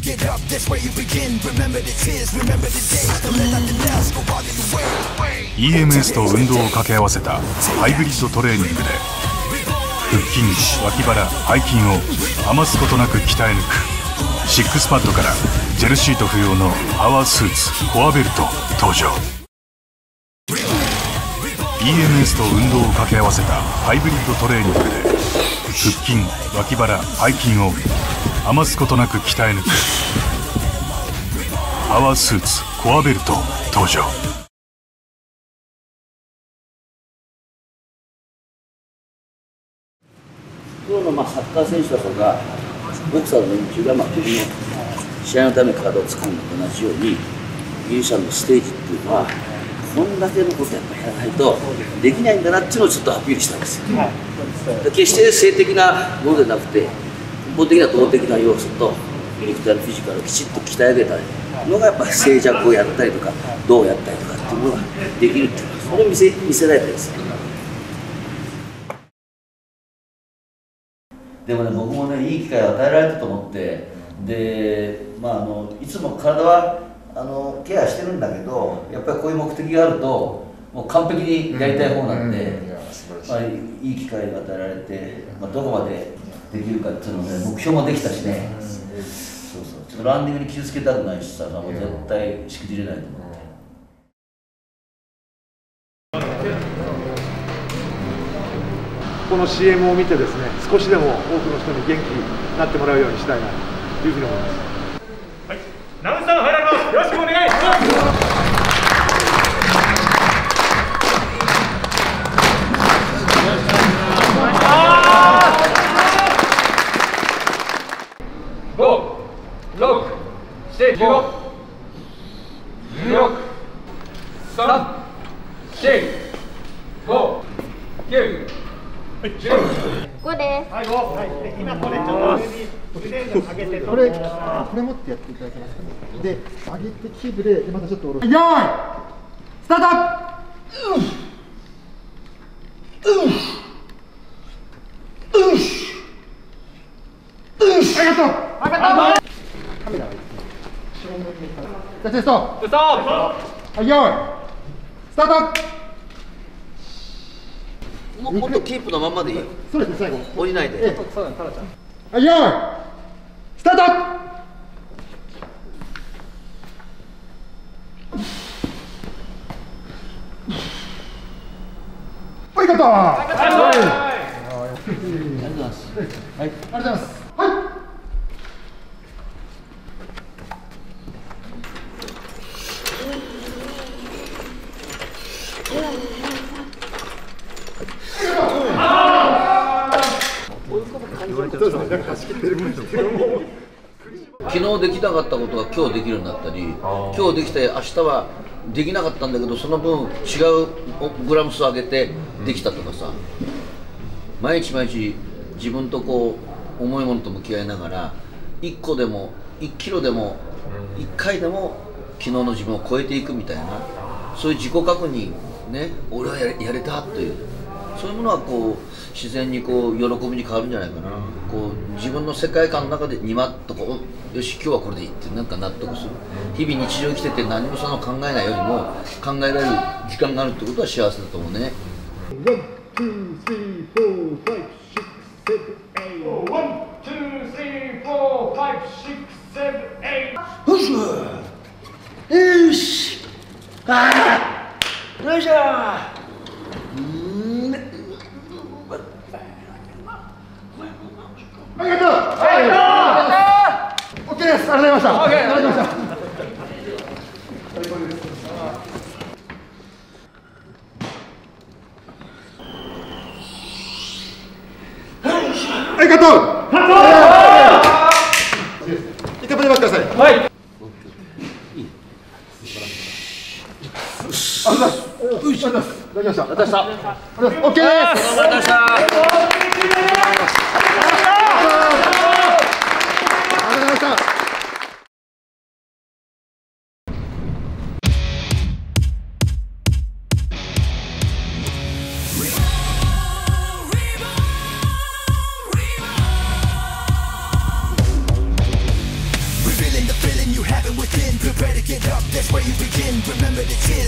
get up, that's where you begin. Remember the tears, remember the days. Don't let nothing else go bother the way. EMS と運動を掛け合わせたハイブリッドトレーニングで腹筋、脇腹、背筋を余すことなく鍛え抜く。シックスパッドからジェルシート不要のパワースーツコアベルト登場。 EMS と運動を掛け合わせたハイブリッドトレーニングで腹筋、脇腹、背筋を余すことなく鍛え抜く。パワースーツコアベルト登場。 プロのサッカー選手だとかボクサーの連中が自分の試合のために体を使うのと同じようにギリシャのステージっていうのはこんだけのことやっぱやらないとできないんだなっていうのをちょっとアピールしたんですよ。決して性的なものでなくて根本的な動的な要素と肉体のフィジカルをきちっと鍛え上げたのがやっぱ静寂をやったりとかどうやったりとかっていうのができるっていうそれを見せられたんですよ。でもね、僕もね、いい機会を与えられたと思って、で、いつも体はケアしてるんだけど、やっぱりこういう目的があると、もう完璧にやりたい方なんで、いい機会を与えられて、どこまでできるかっていうのね、目標もできたしね、そうそう、ちょっとランディングに気をつけたくないしさ、もう絶対しくじれないと思って。 この CM を見てですね、少しでも多くの人に元気になってもらうようにしたいなというふうに思います。 はい、ナウンサー入られます。よろしくお願いします。5、6、7、15、16、3、4、5、9。 5です。 はい、5。はい。今これちょっと腕を上げてこれ持ってやっていただけますかね。で、上げてキープでまたちょっと下ろす。よーい。スタート。ありがとう。カメラはいいですね。正面にじゃあテスト。 ストップ。 はい、よーい。スタート。 もっとキープのまんまでいい。 そうですね、最後。 降りないで。 そうだね、タラちゃん。はい、よーい。スタート。ありがとう。 ありがとうございます。 はい、ありがとうございます。はい。 昨日できなかったことが今日できるようになったり、今日できて明日はできなかったんだけどその分違うグラム数を上げてできたとかさ、毎日毎日自分とこう重いものと向き合いながら1個でも1キロでも1回でも昨日の自分を超えていくみたいな、そういう自己確認ね、俺はやれたという、そういうものはこう自然にこう喜びに変わるんじゃないかな。こう自分の世界観の中でにまっとこう、よし今日はこれでいいってなんか納得する。日々日常生きてて何もその考えないよりも考えられる時間があるってことは幸せだと思うね。よし、ああ、よいしょ。 ありがとう。はい。オッケーです。ありがとうございました。ありがとうございました。ありがとう。一回待ってください。はい。ありがとうございます。ありがとうございます。オッケーです。ありがとうございました。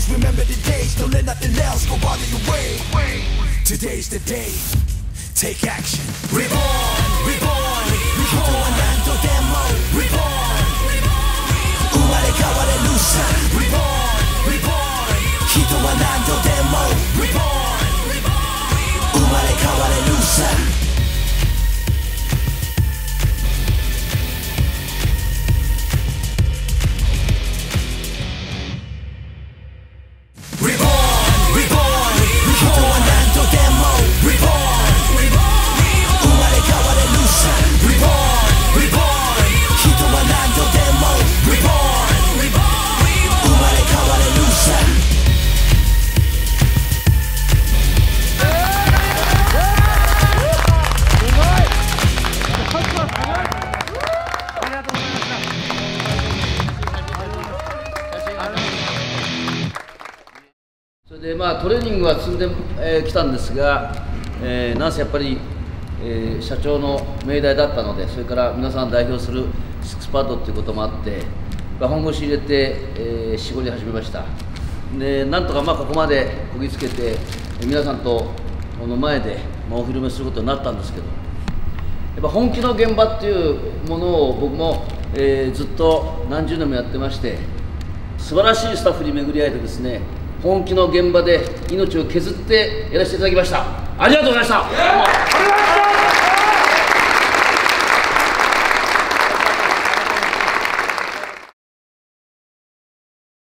tears, remember the days. Don't let nothing else go bother your way. Today's the day. Take action. Reborn, reborn. Hito wa nanto demo. Reborn. 生まれ変われるさ。Reborn, reborn. 人は何度でも Reborn. 生まれ変われるさ。 それでトレーニングは積んできたんですが、なんせやっぱり、社長の命題だったので、それから皆さん代表するシックスパッドということもあって、本腰入れて、絞り始めました。でなんとかここまでこぎつけて、皆さんとこの前でお披露目することになったんですけど、やっぱ本気の現場っていうものを僕も、ずっと何十年もやってまして、素晴らしいスタッフに巡り合えてですね、本気の現場で命を削ってやらせていただきました。ありがとうございました。